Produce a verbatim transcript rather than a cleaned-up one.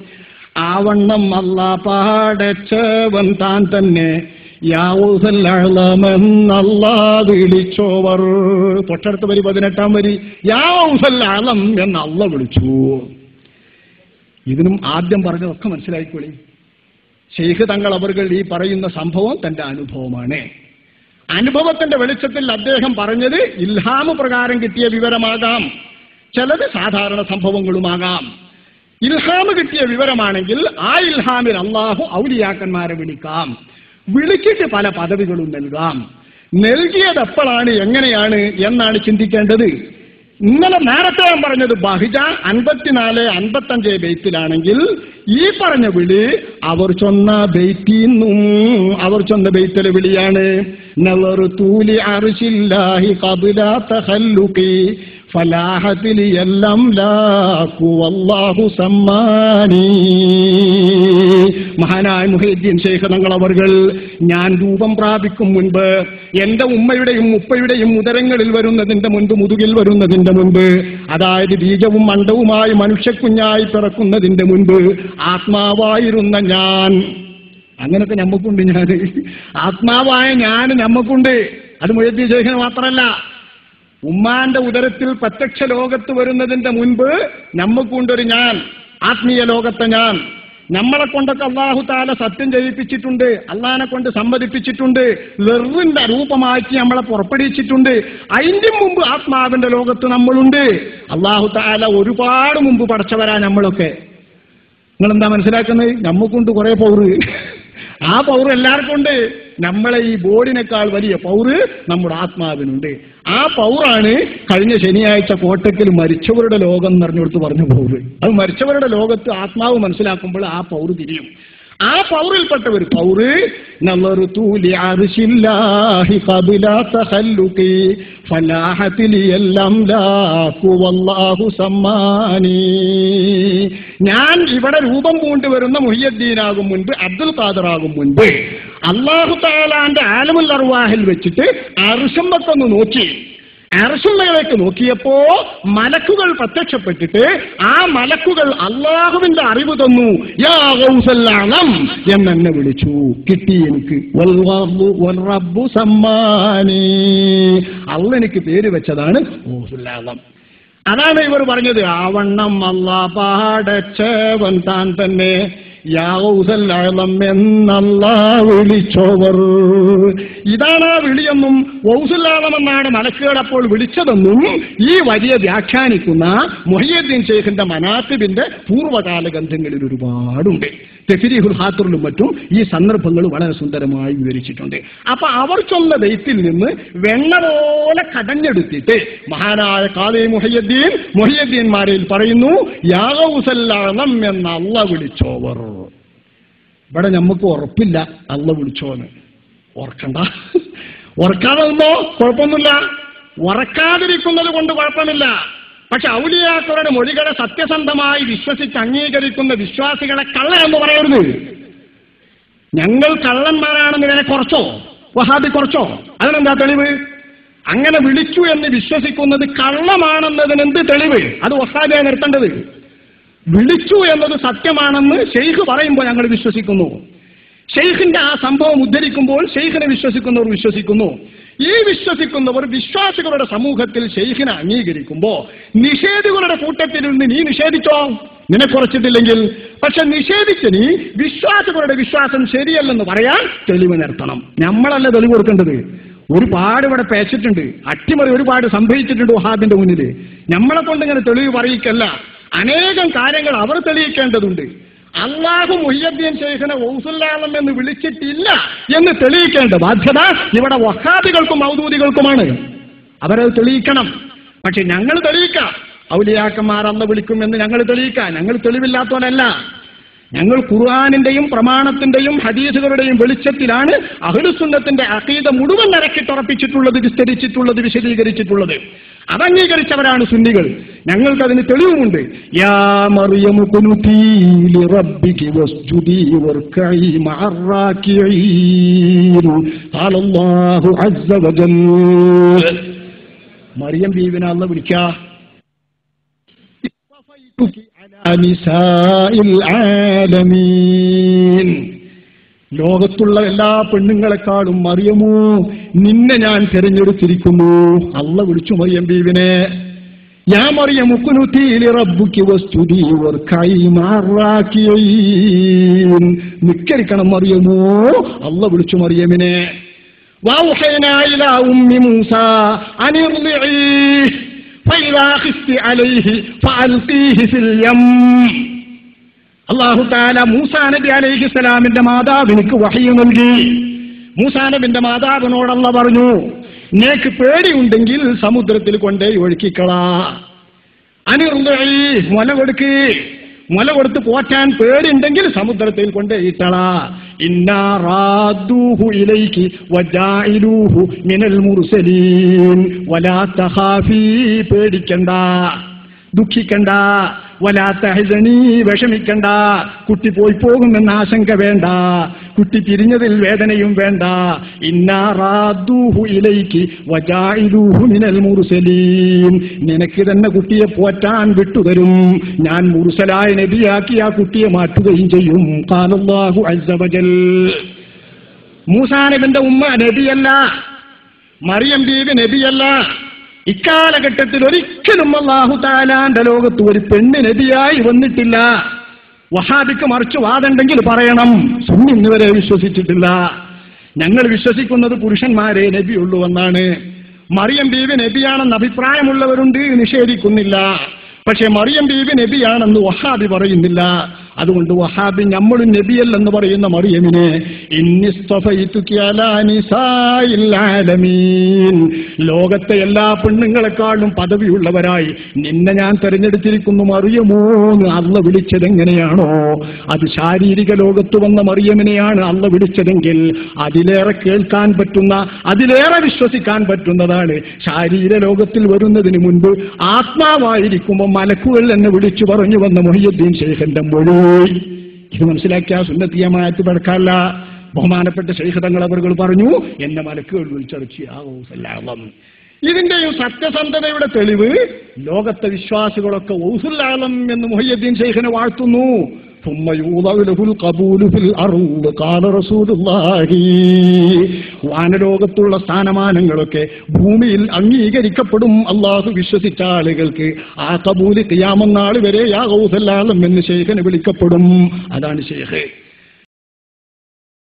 ആവണ്ണം അല്ലാഹ് പടച്ചവൻ താൻ തന്നെ യാവൂസല്ലഅളമെന്നല്ലാഹ് വിളിച്ചോവർ. തൊട്ടടുത്ത വരി പതിനെട്ടാം വരി യാവൂസല്ലഅളം എന്ന് അല്ലാഹ് വിളിച്ചു. ഇതിനും ആദ്യം പറഞ്ഞതൊക്കെ മനസ്സിലായിക്കോളി. ശൈഖ് തങ്ങൾ അവർകൾ ഈ പറയുന്ന സംഭവം തന്റെ അനുഭവമാണ്. അനുഭവത്തിന്റെ വെളിച്ചത്തിൽ അദ്ദേഹം പറഞ്ഞത് ഇൽഹാമ് പ്രകാരം കിട്ടിയ വിവരമാകാം, ചിലത് സാധാരണ സംഭവങ്ങളുമാകാം. ഇൽഹാമ് കിട്ടിയ വിവരമാണെങ്കിൽ ആ ഇൽഹാമിൽ അള്ളാഹു ഔലിയാക്കന്മാരെ വിളിക്കാം, വിളിച്ചിട്ട് പല പദവികളും നൽകാം. നൽകിയത് എപ്പോഴാണ്, എങ്ങനെയാണ് എന്നാണ് ചിന്തിക്കേണ്ടത്. ഇന്നലെ നേരത്തെ ഞാൻ പറഞ്ഞത് ബഹിജ അൻപത്തിനാല് അൻപത്തഞ്ച് ബെയ്ത്തിലാണെങ്കിൽ ഈ പറഞ്ഞ വിളി അവർ ചൊന്ന ബെയ്ത്തിന്നും അവർ ചൊന്ന ബെയ്ത്തിലെ വിളിയാണ്. നളറുതൂലി അർശില്ലാഹി ഖബ്ല തഖല്ലുഖി ഫലാഹത്തിൽ എല്ലാം ലാഖു വല്ലാഹു സമ്മാനി. മഹാനായ മുഹയ്യിദ്ദീൻ ശൈഖ് തങ്ങൾ അവർകൾ ഞാൻ രൂപം പ്രാപിക്കും മുൻപ്, എന്റെ ഉമ്മയുടെയും ഉപ്പയുടെയും ഉദരങ്ങളിൽ വരുന്നതിന്റെ മുൻപ്, മുതുകിൽ വരുന്നതിന്റെ മുൻപ്, അതായത് ബീജവും അണ്ടവുമായി മനുഷ്യക്കുഞ്ഞായി പിറക്കുന്നതിന്റെ മുൻപ് ആത്മാവായിരുന്ന ഞാൻ. അങ്ങനത്തെ നമ്മക്കുണ്ട്. ഞാൻ ആത്മാവായ ഞാൻ നമ്മക്കുണ്ട്. അത് മുഹയ്യിദ്ദീൻ ശൈഖിന് മാത്രമല്ല, ഉമ്മാന്റെ ഉദരത്തിൽ പ്രത്യക്ഷ ലോകത്ത് വരുന്നതിന്റെ മുൻപ് നമ്മക്കുണ്ടൊരു ഞാൻ, ആത്മീയ ലോകത്തെ ഞാൻ. നമ്മളെ കൊണ്ടൊക്കെ അല്ലാഹു തആല സത്യം ചെയ്യിപ്പിച്ചിട്ടുണ്ട്, അള്ളാഹിനെ കൊണ്ട് സമ്മതിപ്പിച്ചിട്ടുണ്ട്, വെറുവിന്റെ രൂപമാക്കി നമ്മളെ പുറപ്പെടുവിച്ചിട്ടുണ്ട്. അതിന്റെ മുമ്പ് ആത്മാവിന്റെ ലോകത്ത് നമ്മളുണ്ട്. അല്ലാഹു തആല ഒരുപാട് മുമ്പ് പടച്ചവരാ നമ്മളൊക്കെ. നിങ്ങളെന്താ മനസ്സിലാക്കുന്നത്? നമ്മക്കുണ്ട് കുറെ പൗറ്. ആ പൗറ് എല്ലാവർക്കും ഉണ്ട്. നമ്മളെ ഈ ബോഡിനേക്കാൾ വലിയ പൗറ് നമ്മുടെ ആത്മാവിനുണ്ട്. ആ പൗറാണ് കഴിഞ്ഞ ശനിയാഴ്ച കോട്ടക്കൽ മരിച്ചവരുടെ ലോകം എന്ന് പറഞ്ഞുകൊടുത്ത് പറഞ്ഞ പൗറ്. അത് മരിച്ചവരുടെ ലോകത്ത് ആത്മാവ് മനസ്സിലാക്കുമ്പോൾ ആ പൗറ് തിരിയും. ആ പൗറിൽപ്പെട്ട ഒരു പൗറ് നളറുതൂലി അർശില്ലാഹി ഖബ്ല തഖല്ലുഖി ഫലാഹത്തിൽ എല്ലാം ലാഖു വല്ലാഹു സമ്മാനി. ഞാൻ ഇവിടെ രൂപം കൊണ്ടുവരുന്ന മുഹയ്യിദ്ദീനാകും മുൻപ്, അബ്ദുൽ ഖാദറാകും മുൻപ് അല്ലാഹു തആലാന്റെ ആലമുൽ അർവാഹിൽ വെച്ചിട്ട് അർശമ്പത്തൊന്ന് നോക്കി. അർശുള്ളയിലേക്ക് നോക്കിയപ്പോ മലക്കുകൾ പ്രത്യക്ഷപ്പെട്ടിട്ട് ആ മലക്കുകൾ അള്ളാഹുവിന്റെ അറിവ് തന്നു. യാ ഗൗസല്ലഅളം എന്നെ വിളിച്ചു. കിട്ടി എനിക്ക്. വൽറബ്ബു സമ്മാനി. അള്ളാഹ് എനിക്ക് പേര് വെച്ചതാണ് ഗൗസുല്ലഅളം. അതാണ് ഇവർ പറഞ്ഞത് ആവണ്ണം അല്ലാഹ് പടച്ചവൻ താൻ തന്നെ യാ ഗൗസല്ലഅളം എന്നല്ലാഹ് വിളിച്ചോവർ. ഇതാണ് ആ വിളിയെന്നും ഗൗസുല്ലഅളം എന്നാണ് മലക്കുകൾ അപ്പോൾ വിളിച്ചതെന്നും ഈ വരിയെ വ്യാഖ്യാനിക്കുന്ന മുഹയ്യിദ്ദീൻ ശൈഖിന്റെ മനാഖിബിന്റെ പൂർവ്വകാല ഗ്രന്ഥങ്ങളിൽ ഒരുപാടുണ്ട്. തഫ്രീഹുൽ ഹാത്തിറിലും മറ്റും ഈ സന്ദർഭങ്ങൾ വളരെ സുന്ദരമായി വിവരിച്ചിട്ടുണ്ട്. അപ്പൊ അവർ ചൊന്ന ബെയ്ത്തിൽ നിന്ന് വെണ്ണ പോലെ കടഞ്ഞെടുത്തിട്ട് മഹാനായ ഖാദി മുഹയ്യിദ്ദീൻ മുഹയ്യിദ്ദീൻമാരിൽ പറയുന്നു യാ ഗൗസല്ലഅളം എന്ന അല്ലാഹ് വിളിച്ചോവർ. ഇവിടെ നമുക്ക് ഉറപ്പില്ല അല്ലാഹ് വിളിച്ചോന്ന്. ഓർക്കണ്ട, ഓർക്കാതെ നിന്നോ കുഴപ്പമൊന്നുമില്ല, ഉറക്കാതിരിക്കുന്നത് കൊണ്ട് കുഴപ്പമില്ല. പക്ഷെ ഔലിയാക്കളുടെ മൊഴികളെ സത്യസന്ധമായി വിശ്വസിച്ച് അംഗീകരിക്കുന്ന വിശ്വാസികളെ കള്ള എന്ന് പറയരുത്. ഞങ്ങൾ കള്ളന്മാരാണെന്ന് ഇതിനെ കുറച്ചോ, വഹാബി കുറച്ചോ? അതിനെന്താ തെളിവ്? അങ്ങനെ വിളിച്ചു എന്ന് വിശ്വസിക്കുന്നത് കള്ളമാണെന്നതിനെന്ത് തെളിവ്? അത് വഹാബിയായി നിർത്തേണ്ടത്. വിളിച്ചു എന്നത് സത്യമാണെന്ന് ശൈഖ് പറയുമ്പോൾ ഞങ്ങൾ വിശ്വസിക്കുന്നു. ശൈഖിന്റെ ആ സംഭവം ഉദ്ധരിക്കുമ്പോൾ ശൈഖിനെ വിശ്വസിക്കുന്നവർ വിശ്വസിക്കുന്നു. ഈ വിശ്വസിക്കുന്നവർ വിശ്വാസികളുടെ സമൂഹത്തിൽ ശൈഖിനെ അംഗീകരിക്കുമ്പോ നിഷേധികളുടെ കൂട്ടത്തിൽ നിന്ന് നീ നിഷേധിച്ചോ, നിനക്കുറച്ചിട്ടില്ലെങ്കിൽ. പക്ഷെ നിഷേധിച്ച് നീ വിശ്വാസികളുടെ വിശ്വാസം ശരിയല്ലെന്ന് പറയാൻ തെളിവ് നിർത്തണം. നമ്മളല്ല തെളിവ് കൊടുക്കേണ്ടത്. ഒരുപാട് ഇവിടെ പേച്ചിട്ടുണ്ട്, അട്ടിമറി ഒരുപാട് സംഭവിച്ചിട്ടുണ്ട് വഹാബിന്റെ മുന്നിൽ. നമ്മളെ കൊണ്ട് ഇങ്ങനെ തെളിവ് പറയിക്കല്ല, അനേകം കാര്യങ്ങൾ അവർ തെളിയിക്കേണ്ടതുണ്ട്. അല്ലാഹു മുഹയ്യിദ്ദീൻ ശൈഖിനെ ഗൗസുല്ലഅളം എന്ന് വിളിച്ചിട്ടില്ല എന്ന് തെളിയിക്കേണ്ട ബാധ്യത ഇവിടെ വഹാബികൾക്കും മൗദൂദികൾക്കുമാണ്. അവരത് തെളിയിക്കണം. പക്ഷെ ഞങ്ങൾ തെളിയിക്കാം, ഔലിയാക്കന്മാർ അന്ന് വിളിക്കുമെന്ന് ഞങ്ങൾ തെളിയിക്കാം. ഞങ്ങൾ തെളിവില്ലാത്തവരല്ല. ഞങ്ങൾ ഖുർആനിന്റെയും പ്രമാണത്തിന്റെയും ഹദീസുകളുടെയും വെളിച്ചത്തിലാണ് അഹ്ലുസുന്നത്തിന്റെ അഖീദ മുഴുവൻ നിരക്കിട്ടുറപ്പിച്ചിട്ടുള്ളത്, വിസ്തരിച്ചിട്ടുള്ളത്, വിശദീകരിച്ചിട്ടുള്ളത്. അതംഗീകരിച്ചവരാണ് സുന്നികൾ. ഞങ്ങൾക്കതിന് തെളിവുമുണ്ട്. യാ മറിയമു ഖുനുതി ലിറബ്ബികി വസ്ജുദി വർകഈ മഅർ റാകിഈൻ ഖാലല്ലാഹു അസ്സ വജൽ. മറിയം ബീവിനെ അല്ലാഹു വിളിക്കാ നിസാഇൽ ആലമീൻ. ലോകത്തുള്ള എല്ലാ പെണ്ണുങ്ങളെക്കാളും മറിയമോ നിന്നെ ഞാൻ തിരഞ്ഞെടുത്തിരിക്കുന്നു. അള്ളാഹ് വിളിച്ചു മറിയം ബീവിനെ, യാ മറിയം ഉഖ്നുതി ലിറബ്ബികി വസ്ജുദി വർകഈ മഅറാകിയീൻ. നിക്കരിക്കണം മറിയമോ, അള്ളാഹ് വിളിച്ചു മറിയമിനെ. വൗഹൈനാ ഇലാ ഉമ്മി മൂസാ അനിർളിഇ ഫഇദാ ഖിഫ്തി അലൈഹി ഫഅൽഖീഹി ഫിൽ യം. അല്ലാഹു തആല മൂസാ നബി അലൈഹിസ്സലാമിന്റെ മാതാവിനിക്ക് വഹ്യ് നൽകി. മൂസാ നബിന്റെ മാതാവിനോട് അല്ലാഹ് പറഞ്ഞു, നിനക്ക് പേടിയുണ്ടെങ്കിൽ സമുദ്രത്തിൽ കൊണ്ടേ ഒഴുക്കിക്കളാ. അനിർളിഇ മുല കൊടുക്ക്, മുല കൊടുത്ത് പോറ്റാൻ പേടിയുണ്ടെങ്കിൽ സമുദ്രത്തിൽ കൊണ്ടേ ഇട്ടളാ. ഇന്നാ റാദ്ദൂഹു ഇലൈകി വജാഇലൂഹു മിനൽ മുർസലീൻ വലാ തഖാഫീ. പേടിക്കണ്ട, ദുഃഖിക്കണ്ട, വലാ തഹ്സനീ വിഷമിക്കണ്ട, കുട്ടി പോയി പോകുമെന്ന ആശങ്ക വേണ്ട, കുട്ടി തിരിഞ്ഞതിൽ വേദനയും വേണ്ട. ഇന്നാ റാദ്ദൂഹു ഇലൈകി വജാഇലൂഹു മിനൽ മുർസലീൻ. നിനക്ക് തന്നെ കുട്ടിയെ പോറ്റാൻ വിട്ടുതരും, ഞാൻ മുർസലായ നബിയാക്കി ആ കുട്ടിയെ മാറ്റുകയും ചെയ്യും. ഖാലല്ലാഹു അസ്സ വജൽ. മൂസാ നബിന്റെ ഉമ്മ നബിയല്ല, മറിയം ബീവി നബിയല്ല. ഇക്കാലഘട്ടത്തിൽ ഒരിക്കലും അല്ലാഹു തആലാന്റെ ലോകത്ത് ഒരു പെണ്ണ് നബിയായി വന്നിട്ടില്ല. വഹാബിക്ക് മറിച്ച് വാദമുണ്ടെങ്കിൽ പറയണം, സുന്നി ഇന്നുവരെ വിശ്വസിച്ചിട്ടില്ല. ഞങ്ങൾ വിശ്വസിക്കുന്നത് പുരുഷന്മാരെ നബിയുള്ളൂ എന്നാണ്. മറിയം ബീവി നബിയാണെന്ന് അഭിപ്രായമുള്ളവരുണ്ട്, നിഷേധിക്കുന്നില്ല. പക്ഷെ മറിയം ബീവി നബിയാണെന്ന് വഹാബി പറയുന്നില്ല. അതുകൊണ്ട് വഹാബി നമ്മളും നബിയല്ലെന്ന് പറയുന്ന മറിയമിനെ ഇന്നിസ്തഫൈതുകി അലാ നിസാഇൽ ആലമീൻ, ലോകത്തെ എല്ലാ പെണ്ണുങ്ങളെക്കാളും പദവിയുള്ളവരായി നിന്നെ ഞാൻ തെരഞ്ഞെടുത്തിരിക്കുന്നു മറിയമോന്ന് അള്ളാഹ് വിളിച്ചത് എങ്ങനെയാണോ, അത് ശാരീരിക ലോകത്ത് വന്ന മറിയമിനെയാണ് അള്ളാഹ് വിളിച്ചതെങ്കിൽ അതിലേറെ കേൾക്കാൻ പറ്റുന്ന, അതിലേറെ വിശ്വസിക്കാൻ പറ്റുന്നതാണ് ശാരീര ലോകത്തിൽ വരുന്നതിന് മുൻപ് ആത്മാവായിരിക്കുമ്പോൾ മലക്കുകൾ എന്നെ വിളിച്ചു പറഞ്ഞു വന്ന മുഹിയുദ്ദീൻ ശൈഖിന്റെ മൊഴി. ഇത് മനസ്സിലാക്കിയ സുന്നത്തിയമായത്ത് പടക്കാല്ല. ബഹുമാനപ്പെട്ട ശൈഖ് തങ്ങൾ അവർ പറഞ്ഞു, എന്നെ മലക്കുകൾ വിളിച്ചറിയാവും. ഇതിന്റെയും സത്യസന്ധതയുടെ തെളിവ് ലോകത്തെ വിശ്വാസികളൊക്കെ ഔസുൽ ആലം എന്ന് മുഹിയുദ്ദീൻ ശൈഖിനെ വാഴ്ത്തുന്നു. വാനലോകത്തുള്ള സ്ഥാനമാനങ്ങളൊക്കെ ഭൂമിയിൽ അംഗീകരിക്കപ്പെടും അള്ളാഹു വിശ്വസിച്ച ആളുകൾക്ക്. ആ കബൂല് ഖിയാമത്ത് നാൾ വരെ യാ ഔസുൽ ആലം എന്ന് ശൈഖിനെ വിളിക്കപ്പെടും. അതാണ് ശൈഖ്.